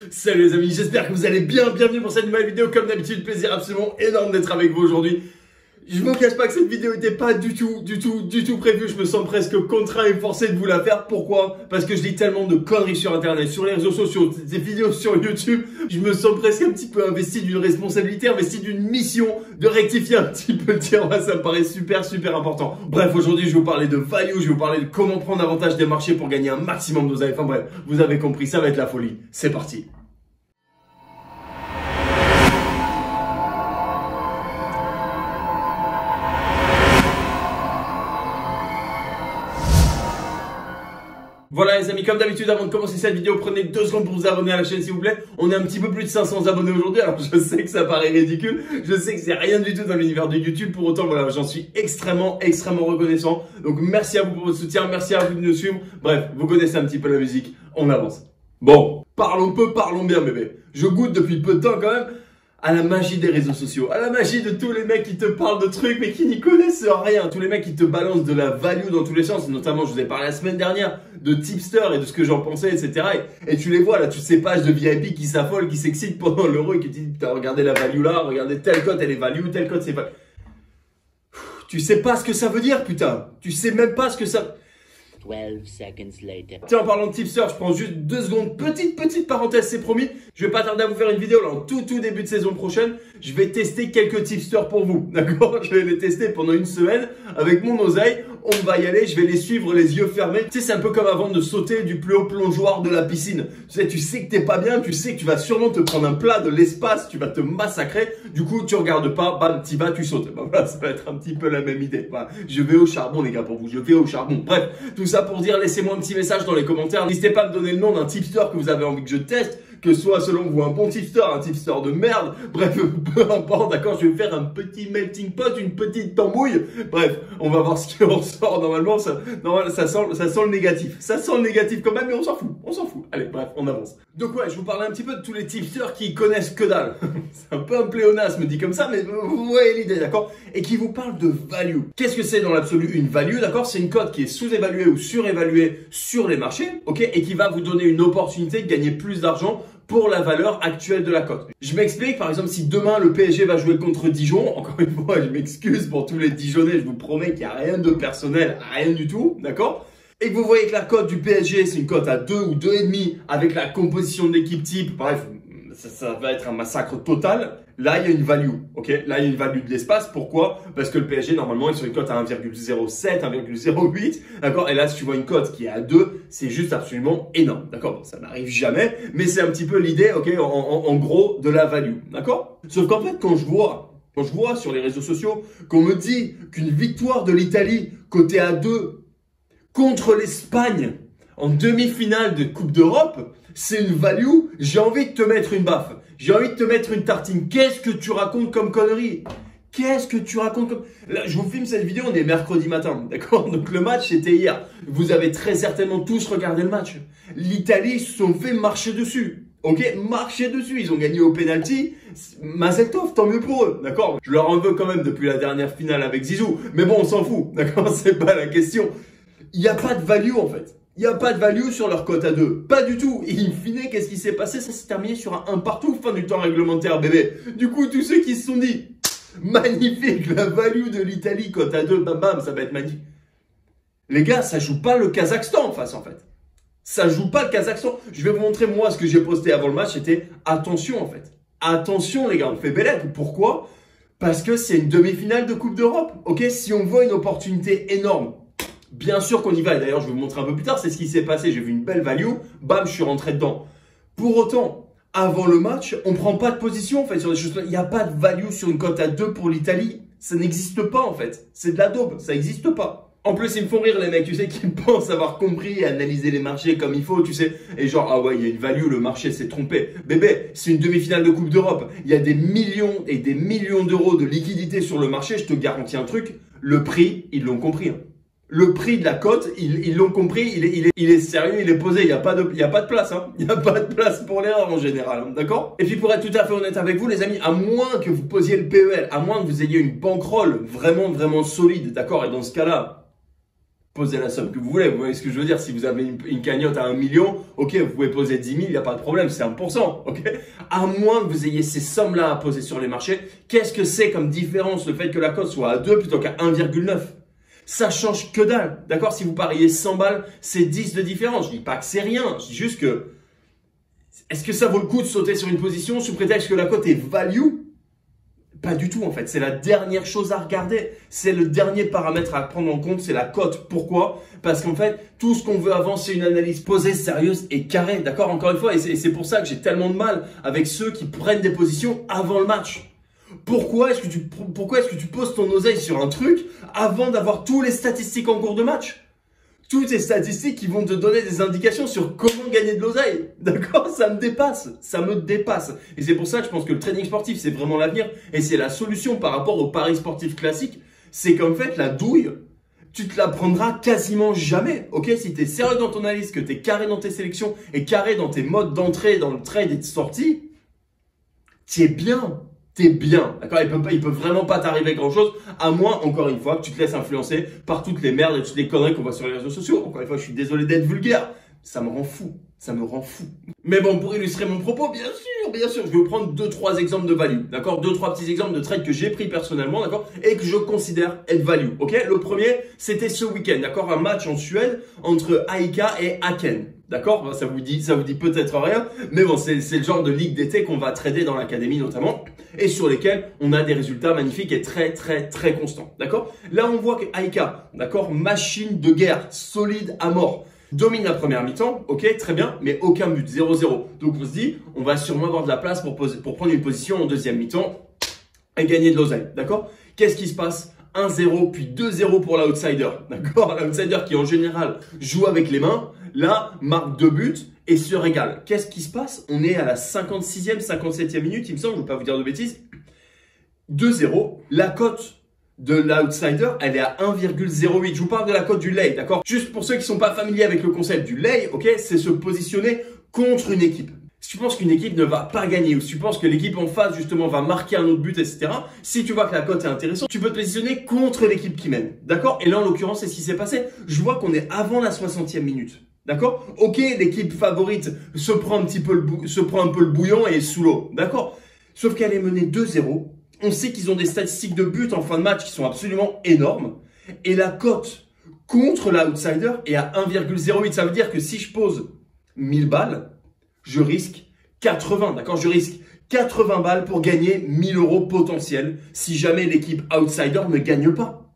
Salut les amis, j'espère que vous allez bien, bienvenue pour cette nouvelle vidéo. Comme d'habitude, plaisir absolument énorme d'être avec vous aujourd'hui. Je vous cache pas que cette vidéo n'était pas du tout prévue. Je me sens presque contraint et forcé de vous la faire. Pourquoi? Parce que je lis tellement de conneries sur internet, sur les réseaux sociaux, des vidéos sur YouTube. Je me sens presque un petit peu investi d'une responsabilité, investi d'une mission de rectifier un petit peu le tir. Ça me paraît super important. Bref, aujourd'hui je vais vous parler de value, je vais vous parler de comment prendre avantage des marchés pour gagner un maximum d'oseille. Enfin bref, vous avez compris, ça va être la folie. C'est parti. Voilà les amis, comme d'habitude, avant de commencer cette vidéo, prenez 2 secondes pour vous abonner à la chaîne s'il vous plaît. On est un petit peu plus de 500 abonnés aujourd'hui, alors je sais que ça paraît ridicule, je sais que c'est rien du tout dans l'univers de YouTube, pour autant voilà, j'en suis extrêmement reconnaissant. Donc merci à vous pour votre soutien, merci à vous de nous suivre. Bref, vous connaissez un petit peu la musique, on avance. Bon, parlons peu, parlons bien bébé. Je goûte depuis peu de temps quand même à la magie des réseaux sociaux, à la magie de tous les mecs qui te parlent de trucs mais qui n'y connaissent rien, tous les mecs qui te balancent de la value dans tous les sens, notamment je vous ai parlé la semaine dernière de tipster et de ce que j'en pensais, etc. Et tu les vois là, toutes ces pages de VIP qui s'affolent, qui s'excitent pendant l'euro et qui te disent putain regardez la value là, regardez telle cote elle est value, telle cote c'est value. Tu sais pas ce que ça veut dire putain, tu sais même pas ce que ça... 12 seconds later. Tiens, en parlant de tipster, je prends juste 2 secondes, petite parenthèse, c'est promis. Je vais pas tarder à vous faire une vidéo là en tout début de saison prochaine. Je vais tester quelques tipsters pour vous, d'accord? Je vais les tester pendant une semaine avec mon oseille. On va y aller, je vais les suivre les yeux fermés. Tu sais, c'est un peu comme avant de sauter du plus haut plongeoir de la piscine. Tu sais que t'es pas bien, tu sais que tu vas sûrement te prendre un plat de l'espace, tu vas te massacrer. Du coup, tu regardes pas, bam, t'y vas, tu sautes. Bah voilà, ça va être un petit peu la même idée. Voilà. Je vais au charbon les gars pour vous, je vais au charbon. Bref, tout ça pour dire, laissez-moi un petit message dans les commentaires. N'hésitez pas à me donner le nom d'un tipster que vous avez envie que je teste. Que ce soit selon vous un bon tipster, un tipster de merde, bref, peu importe, d'accord, je vais faire un petit melting pot, une petite tambouille, bref, on va voir ce qui ressort, normalement, ça sent le négatif, ça sent le négatif quand même, mais on s'en fout, allez, bref, on avance. Donc ouais, je vous parlais un petit peu de tous les tipsters qui connaissent que dalle, c'est un peu un pléonasme dit comme ça, mais vous voyez l'idée, d'accord, et qui vous parle de value. Qu'est-ce que c'est dans l'absolu une value, d'accord? C'est une cote qui est sous-évaluée ou surévaluée sur les marchés, ok, et qui va vous donner une opportunité de gagner plus d'argent pour la valeur actuelle de la cote. Je m'explique, par exemple, si demain le PSG va jouer contre Dijon, encore une fois, je m'excuse pour tous les Dijonnais, je vous promets qu'il n'y a rien de personnel, rien du tout, d'accord? Et que vous voyez que la cote du PSG, c'est une cote à 2 ou 2,5 avec la composition de l'équipe type, bref, ça va être un massacre total. Là, il y a une value, ok? Là, il y a une value de l'espace. Pourquoi? Parce que le PSG, normalement, est sur une cote à 1,07, 1,08, d'accord? Et là, si tu vois une cote qui est à 2, c'est juste absolument énorme, d'accord? Bon, ça n'arrive jamais, mais c'est un petit peu l'idée, ok? En gros, de la value, d'accord? Sauf qu'en fait, quand je vois sur les réseaux sociaux qu'on me dit qu'une victoire de l'Italie cotée à 2 contre l'Espagne en demi-finale de Coupe d'Europe, c'est une value, j'ai envie de te mettre une baffe. J'ai envie de te mettre une tartine. Qu'est-ce que tu racontes comme connerie? Qu'est-ce que tu racontes comme... Là, je vous filme cette vidéo, on est mercredi matin, d'accord? Donc le match, c'était hier. Vous avez très certainement tous regardé le match. L'Italie se sont fait marcher dessus. Ok, marcher dessus. Ils ont gagné au penalty. Mazel tov, tant mieux pour eux, d'accord? Je leur en veux quand même depuis la dernière finale avec Zizou. Mais bon, on s'en fout, d'accord? C'est pas la question. Il n'y a pas de value en fait. Il n'y a pas de value sur leur cote à 2. Pas du tout. Et in fine, qu'est-ce qui s'est passé? Ça s'est terminé sur un 1 partout, fin du temps réglementaire, bébé. Du coup, tous ceux qui se sont dit, magnifique, la value de l'Italie, cote à 2, bam bam, ça va être magnifique. Les gars, ça joue pas le Kazakhstan en face, en fait. Ça joue pas le Kazakhstan. Je vais vous montrer, moi, ce que j'ai posté avant le match, c'était attention, en fait. Attention, les gars, on fait belle lettre. Pourquoi? Parce que c'est une demi-finale de Coupe d'Europe. Ok, si on voit une opportunité énorme, bien sûr qu'on y va, et d'ailleurs je vais vous montrer un peu plus tard, c'est ce qui s'est passé, j'ai vu une belle value, bam, je suis rentré dedans. Pour autant, avant le match, on prend pas de position en fait sur des choses, il n'y a pas de value sur une cote à 2 pour l'Italie, ça n'existe pas en fait, c'est de la daube, ça n'existe pas. En plus, ils me font rire les mecs, tu sais, qui pensent avoir compris et analyser les marchés comme il faut, tu sais, et genre, ah ouais, il y a une value, le marché s'est trompé. Bébé, c'est une demi-finale de Coupe d'Europe, il y a des millions et des millions d'euros de liquidité sur le marché, je te garantis un truc, le prix, ils l'ont compris. Le prix de la cote, ils l'ont compris, il est sérieux, il est posé, il n'y a pas de place, hein. Il n'y a pas de place pour l'erreur en général, hein, d'accord? Et puis pour être tout à fait honnête avec vous les amis, à moins que vous posiez le PEL, à moins que vous ayez une bankroll vraiment solide, d'accord? Et dans ce cas-là, posez la somme que vous voulez. Vous voyez ce que je veux dire? Si vous avez une cagnotte à 1 million, ok, vous pouvez poser 10 000, il n'y a pas de problème, c'est 1%, ok? À moins que vous ayez ces sommes-là à poser sur les marchés, qu'est-ce que c'est comme différence le fait que la cote soit à 2 plutôt qu'à 1,9? Ça change que dalle, d'accord? Si vous pariez 100 balles, c'est 10 de différence. Je dis pas que c'est rien, je dis juste que est-ce que ça vaut le coup de sauter sur une position sous prétexte que la cote est value? Pas du tout en fait, c'est la dernière chose à regarder, c'est le dernier paramètre à prendre en compte, c'est la cote. Pourquoi? Parce qu'en fait, tout ce qu'on veut avant, c'est une analyse posée, sérieuse et carrée, d'accord? Encore une fois, et c'est pour ça que j'ai tellement de mal avec ceux qui prennent des positions avant le match. Pourquoi est-ce que tu poses ton oseille sur un truc avant d'avoir tous les statistiques en cours de match? Toutes ces statistiques qui vont te donner des indications sur comment gagner de l'oseille. D'accord? Ça me dépasse. Ça me dépasse. Et c'est pour ça que je pense que le trading sportif, c'est vraiment l'avenir. Et c'est la solution par rapport au paris sportif classique. C'est qu'en fait, la douille, tu te la prendras quasiment jamais. Ok? Si tu es sérieux dans ton analyse, que tu es carré dans tes sélections et carré dans tes modes d'entrée, dans le trade et de sortie, tu es bien. T'es bien, d'accord? Il peut vraiment pas t'arriver grand chose, à moins, encore une fois, que tu te laisses influencer par toutes les merdes et toutes les conneries qu'on voit sur les réseaux sociaux. Encore une fois, je suis désolé d'être vulgaire. Ça me rend fou. Ça me rend fou. Mais bon, pour illustrer mon propos, bien sûr, je vais vous prendre 2-3 exemples de value, d'accord? 2-3 petits exemples de trades que j'ai pris personnellement, d'accord? Et que je considère être value, ok? Le premier, c'était ce week-end, d'accord? Un match en Suède entre Aika et Aken. D'accord? Ça vous dit peut-être rien, mais bon, c'est le genre de ligue d'été qu'on va trader dans l'académie notamment, et sur lesquels on a des résultats magnifiques et très constants. D'accord? Là, on voit que Aika, d'accord, machine de guerre, solide à mort, domine la première mi-temps, ok, très bien, mais aucun but, 0-0. Donc on se dit, on va sûrement avoir de la place pour prendre une position en deuxième mi-temps et gagner de l'oseille. D'accord? Qu'est-ce qui se passe? 1-0, puis 2-0 pour l'outsider. D'accord? L'outsider qui en général joue avec les mains. Là, marque 2 buts et se régale. Qu'est-ce qui se passe? On est à la 56e, 57e minute, il me semble, je ne veux pas vous dire de bêtises. 2-0, la cote de l'outsider, elle est à 1,08. Je vous parle de la cote du lay, d'accord? Juste pour ceux qui ne sont pas familiers avec le concept du lay, ok, c'est se positionner contre une équipe. Si tu penses qu'une équipe ne va pas gagner ou si tu penses que l'équipe en face justement va marquer un autre but, etc. Si tu vois que la cote est intéressante, tu peux te positionner contre l'équipe qui mène, d'accord? Et là, en l'occurrence, c'est ce qui s'est passé. Je vois qu'on est avant la 60e minute. D'accord? Ok, l'équipe favorite se prend un peu le bouillon et est sous l'eau. D'accord? Sauf qu'elle est menée 2-0. On sait qu'ils ont des statistiques de but en fin de match qui sont absolument énormes. Et la cote contre l'outsider est à 1,08. Ça veut dire que si je pose 1000 balles, je risque 80. D'accord? Je risque 80 balles pour gagner 1000 euros potentiels si jamais l'équipe outsider ne gagne pas.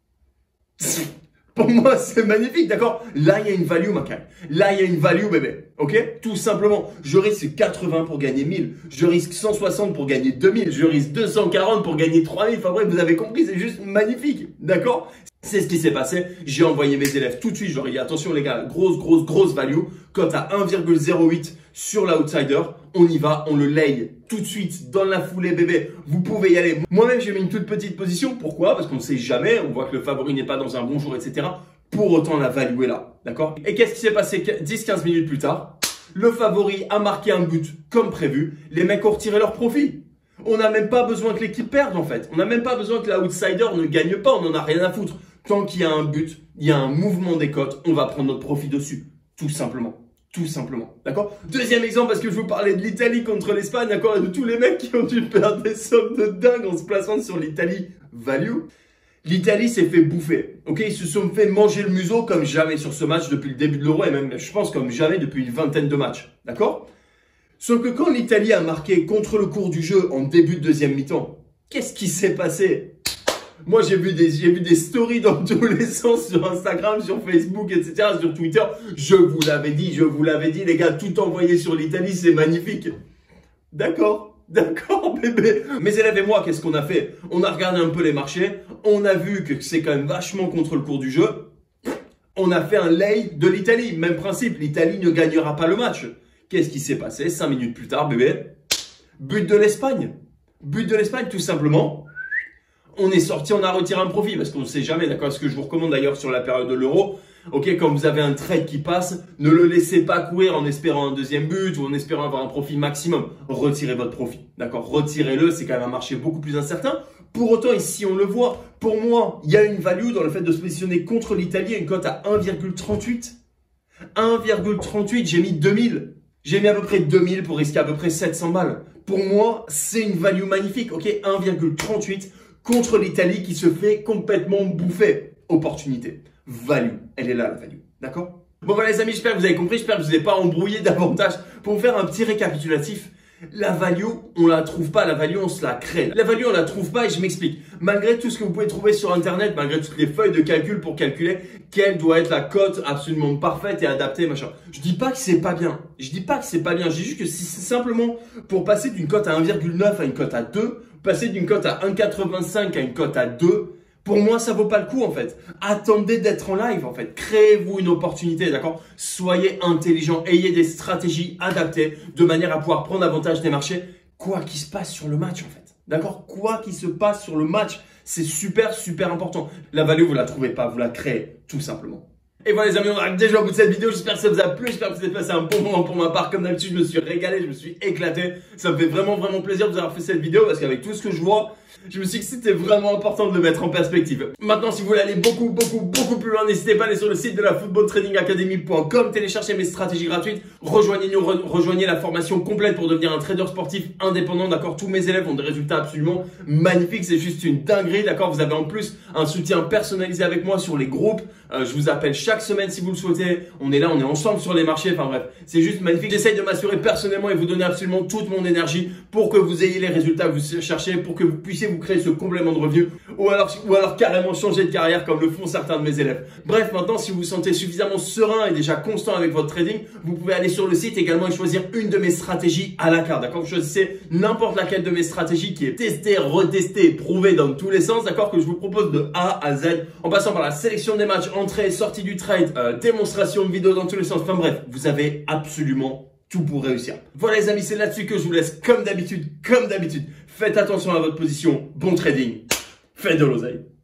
Pour moi, c'est magnifique, d'accord? Là, il y a une value, Macaille. Là, il y a une value, bébé. Ok? Tout simplement, je risque 80 pour gagner 1000. Je risque 160 pour gagner 2000. Je risque 240 pour gagner 3000. Enfin bref, vous avez compris, c'est juste magnifique. D'accord? C'est ce qui s'est passé. J'ai envoyé mes élèves tout de suite. Je leur ai dit, attention les gars, grosse value. Cote à 1,08 sur l'outsider. On y va, on le lay tout de suite dans la foulée, bébé. Vous pouvez y aller. Moi-même, j'ai mis une toute petite position. Pourquoi? Parce qu'on ne sait jamais. On voit que le favori n'est pas dans un bon jour, etc. Pour autant, la value est là. D'accord? Et qu'est-ce qui s'est passé 10-15 minutes plus tard? Le favori a marqué un but comme prévu. Les mecs ont retiré leur profit. On n'a même pas besoin que l'équipe perde en fait. On n'a même pas besoin que l'outsider ne gagne pas. On n'en a rien à foutre. Tant qu'il y a un but, il y a un mouvement des cotes, on va prendre notre profit dessus. Tout simplement. Tout simplement. D'accord? Deuxième exemple, parce que je vous parlais de l'Italie contre l'Espagne, d'accord? Et de tous les mecs qui ont dû perdre des sommes de dingue en se plaçant sur l'Italie value. L'Italie s'est fait bouffer. Ok? Ils se sont fait manger le museau comme jamais sur ce match depuis le début de l'Euro et même, je pense, comme jamais depuis une vingtaine de matchs. D'accord? Sauf que quand l'Italie a marqué contre le cours du jeu en début de deuxième mi-temps, qu'est-ce qui s'est passé? Moi, j'ai vu des stories dans tous les sens sur Instagram, sur Facebook, etc., sur Twitter. Je vous l'avais dit, les gars, tout envoyé sur l'Italie, c'est magnifique. D'accord, bébé. Mes élèves et moi, qu'est-ce qu'on a fait? On a regardé un peu les marchés. On a vu que c'est quand même vachement contre le cours du jeu. On a fait un lay de l'Italie. Même principe, l'Italie ne gagnera pas le match. Qu'est-ce qui s'est passé 5 minutes plus tard, bébé? But de l'Espagne. But de l'Espagne, tout simplement. On est sorti, on a retiré un profit parce qu'on ne sait jamais, d'accord? Ce que je vous recommande d'ailleurs sur la période de l'Euro, ok, quand vous avez un trade qui passe, ne le laissez pas courir en espérant un deuxième but ou en espérant avoir un profit maximum. Retirez votre profit, d'accord? Retirez-le, c'est quand même un marché beaucoup plus incertain. Pour autant, ici, on le voit. Pour moi, il y a une value dans le fait de se positionner contre l'Italie, une cote à 1,38. 1,38, j'ai mis 2000. J'ai mis à peu près 2000 pour risquer à peu près 700 balles. Pour moi, c'est une value magnifique. Ok, 1,38 contre l'Italie qui se fait complètement bouffer. Opportunité. Value. Elle est là, la value. D'accord? Bon voilà les amis, j'espère que vous avez compris. J'espère que je ne vous ai pas embrouillé davantage. Pour vous faire un petit récapitulatif. La value, on la trouve pas. La value, on se la crée. La value, on la trouve pas et je m'explique. Malgré tout ce que vous pouvez trouver sur Internet, malgré toutes les feuilles de calcul pour calculer quelle doit être la cote absolument parfaite et adaptée, machin. Je dis pas que c'est pas bien. Je dis pas que c'est pas bien. Je dis juste que si c'est simplement pour passer d'une cote à 1,9 à une cote à 2, passer d'une cote à 1,85 à une cote à 2, pour moi, ça vaut pas le coup en fait. Attendez d'être en live en fait. Créez-vous une opportunité, d'accord? Soyez intelligent, ayez des stratégies adaptées de manière à pouvoir prendre avantage des marchés, quoi qu'il se passe sur le match en fait. D'accord? Quoi qu'il se passe sur le match, c'est super, super important. La value, vous la trouvez pas, vous la créez tout simplement. Et voilà les amis, on arrive déjà au bout de cette vidéo. J'espère que ça vous a plu, j'espère que vous avez passé un bon moment pour ma part. Comme d'habitude, je me suis régalé, je me suis éclaté. Ça me fait vraiment, vraiment plaisir de vous avoir fait cette vidéo parce qu'avec tout ce que je vois, je me suis dit que c'était vraiment important de le mettre en perspective. Maintenant, si vous voulez aller beaucoup plus loin, n'hésitez pas à aller sur le site de la footballtradingacademy.com, télécharger mes stratégies gratuites, rejoignez la formation complète pour devenir un trader sportif indépendant, d'accord? Tous mes élèves ont des résultats absolument magnifiques, c'est juste une dinguerie, d'accord? Vous avez en plus un soutien personnalisé avec moi sur les groupes. Je vous appelle chaque semaine si vous le souhaitez. On est là, on est ensemble sur les marchés. Enfin bref, c'est juste magnifique. J'essaye de m'assurer personnellement et vous donner absolument toute mon énergie pour que vous ayez les résultats que vous cherchez, pour que vous puissiez vous créer ce complément de revenu ou alors carrément changer de carrière comme le font certains de mes élèves. Bref, maintenant, si vous vous sentez suffisamment serein et déjà constant avec votre trading, vous pouvez aller sur le site également et choisir une de mes stratégies à la carte. D'accord? Vous choisissez n'importe laquelle de mes stratégies qui est testée, retestée et prouvée dans tous les sens. D'accord? Que je vous propose de A à Z en passant par la sélection des matchs, entrée, sortie du trade, démonstration de vidéos dans tous les sens. Enfin bref, vous avez absolument tout pour réussir. Voilà les amis, c'est là-dessus que je vous laisse comme d'habitude. Faites attention à votre position. Bon trading. Faites de l'oseille.